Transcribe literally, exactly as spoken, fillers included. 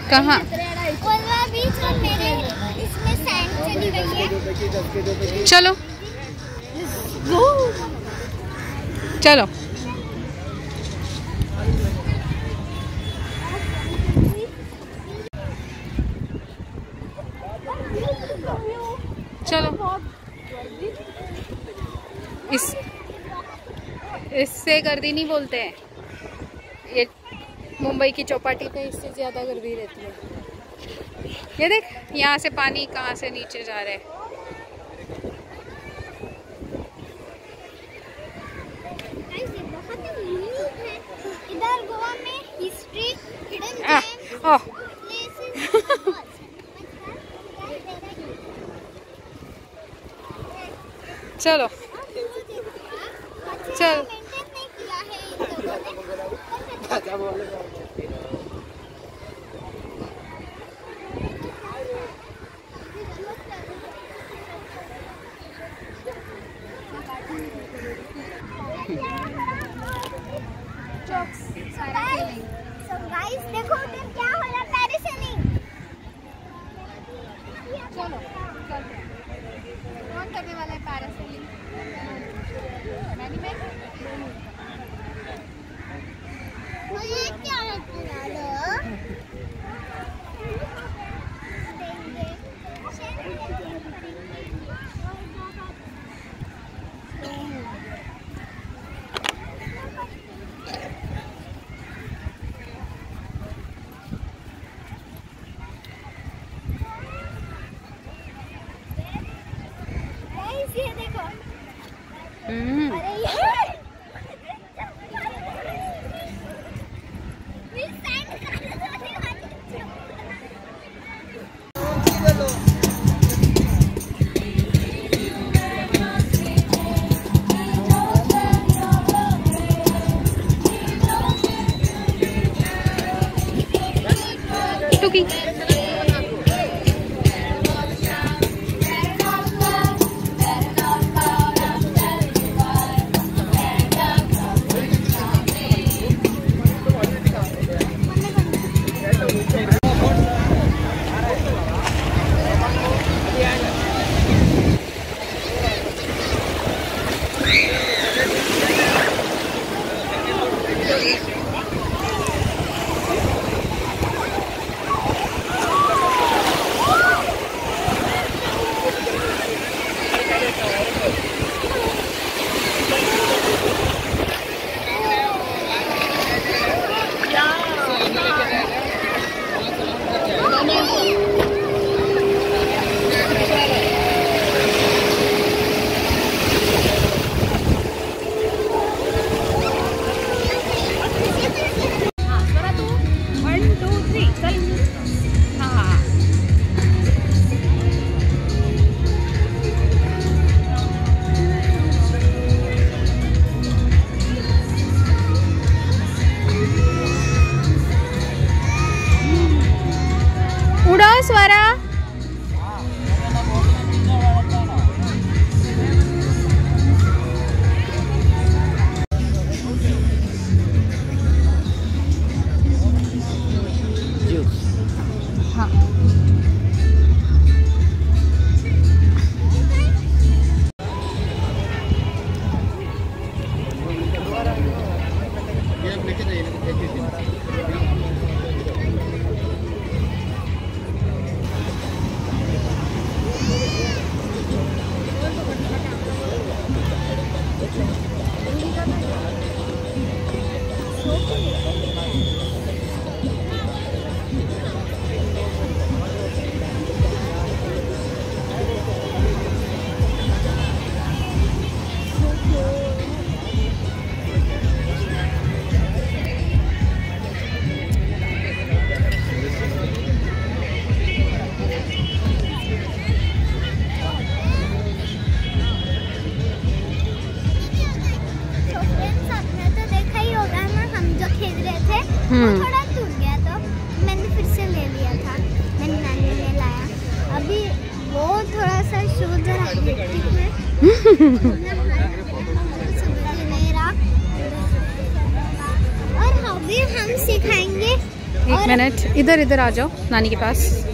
कहाँ? कोलवा बीच और मेरे इसमें सैंड चली गई है। चलो चलो चलो। इस इससे गर्दी नहीं बोलते हैं, ये मुंबई की चौपाटी पे इससे ज्यादा गर्दी रहती है। ये देख यहाँ से पानी कहाँ से नीचे जा रहा है। इधर गोवा में हिस्ट्री, हिडन आ, ओ। चलो चल देखो उधर क्या हो रहा है, पैरासेलिंग। चलो चलते हैं। कौन करने वाला है पैरासेलिंग? मैंने मैं मुझे क्या लगता है? ये देखो। अरे ये टुकी स्वरा। हाँ थोड़ा टूट गया तो मैंने फिर से ले लिया था, मैंने नानी ने लाया। अभी वो थोड़ा सा शूज नहीं रहा। और अभी हम सिखाएंगे एक मिनट, इधर इधर आ जाओ नानी के पास।